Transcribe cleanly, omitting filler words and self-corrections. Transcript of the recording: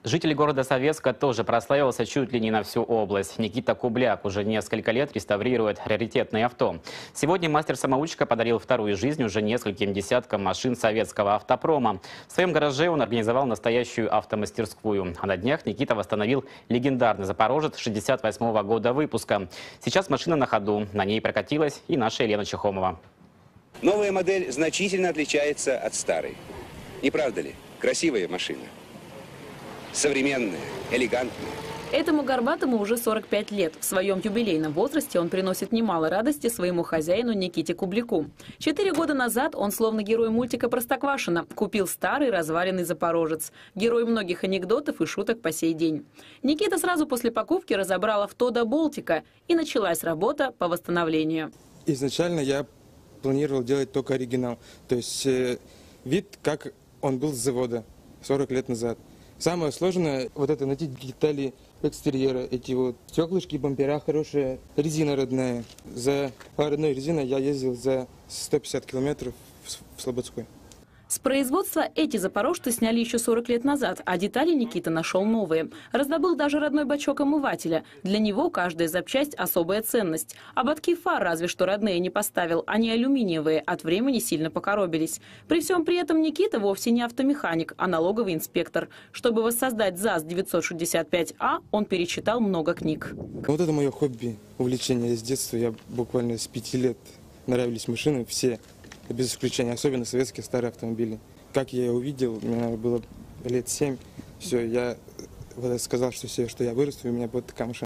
Житель города Советска тоже прославился чуть ли не на всю область. Никита Кубляк уже несколько лет реставрирует раритетные авто. Сегодня мастер-самоучка подарил вторую жизнь уже нескольким десяткам машин советского автопрома. В своем гараже он организовал настоящую автомастерскую. А на днях Никита восстановил легендарный «Запорожец» 68-го года выпуска. Сейчас машина на ходу. На ней прокатилась и наша Елена Чехомова. Новая модель значительно отличается от старой. Не правда ли? Красивая машина. Современная, элегантная. Этому горбатому уже 45 лет. В своем юбилейном возрасте он приносит немало радости своему хозяину Никите Кубляку. 4 года назад он, словно герой мультика «Простоквашино», купил старый разваленный «Запорожец». Герой многих анекдотов и шуток по сей день. Никита сразу после покупки разобрал авто до болтика, и началась работа по восстановлению. Изначально я планировал делать только оригинал. То есть вид, как он был с завода 40 лет назад. Самое сложное вот это найти детали экстерьера, эти вот стеклышки, бампера хорошие, резина родная. За родной резиной я ездил за 150 километров в Слободской. С производства эти запорожцы сняли еще 40 лет назад, а детали Никита нашел новые. Раздобыл даже родной бачок омывателя. Для него каждая запчасть – особая ценность. Ободки фар разве что родные не поставил, они алюминиевые, от времени сильно покоробились. При всем при этом Никита вовсе не автомеханик, а налоговый инспектор. Чтобы воссоздать ЗАЗ-965А, он перечитал много книг. Вот это мое хобби, увлечение с детства. Я буквально с 5 лет нравились машины все. Без исключения, особенно советские старые автомобили. Как я увидел, мне было лет 7, все, я сказал, что я вырасту, и у меня будет такая машина.